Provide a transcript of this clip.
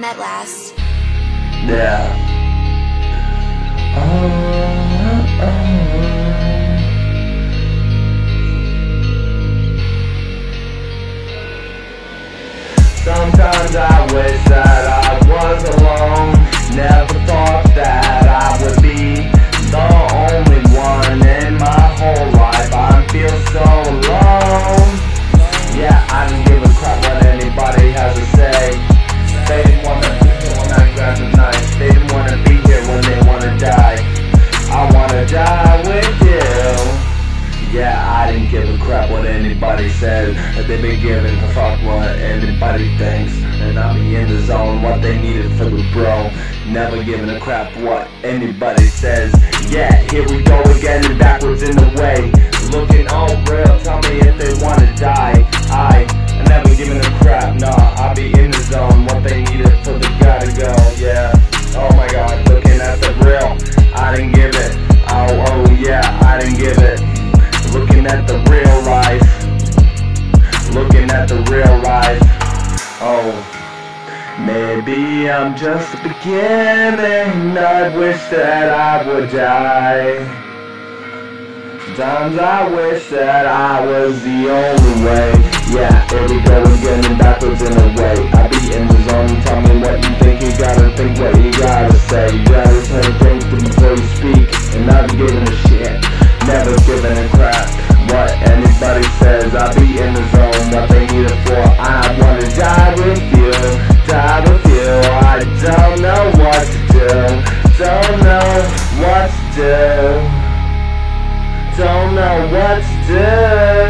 met last. Yeah. Sometimes I wish that I was alone. Never thought that I would be the only one in my whole life. I feel so alone. Yeah, I don't give a crap what anybody has to say. They didn't wanna be here when I grabbed the knife. They didn't wanna be here when they wanna die. I wanna die with you. Yeah, I didn't give a crap what anybody said. They've been giving a fuck what anybody thinks. And I'll be in the zone, what they needed for the bro. Never giving a crap what anybody says. Yeah, here we go again and backwards in the way. Looking all real, tell me if they wanna die. I never giving a crap, nah, I'll be in the zone. What they needed for the guy to go, yeah. Oh my god, looking at the real, I didn't give it. Oh yeah, I didn't give it. Looking at the real life. Looking at the real life. Oh, maybe I'm just the beginning. I wish that I would die. Sometimes I wish that I was the only way. Yeah, here we go again and backwards in a way. I be in the zone, tell me what you think. You gotta think what you gotta say. You gotta try to think before you speak. And not be giving a shit, never giving a crap what anybody says. I be in the zone, what they need it for. I wanna die with you, die with you. I don't know what to do, don't know what to do, don't know what to do.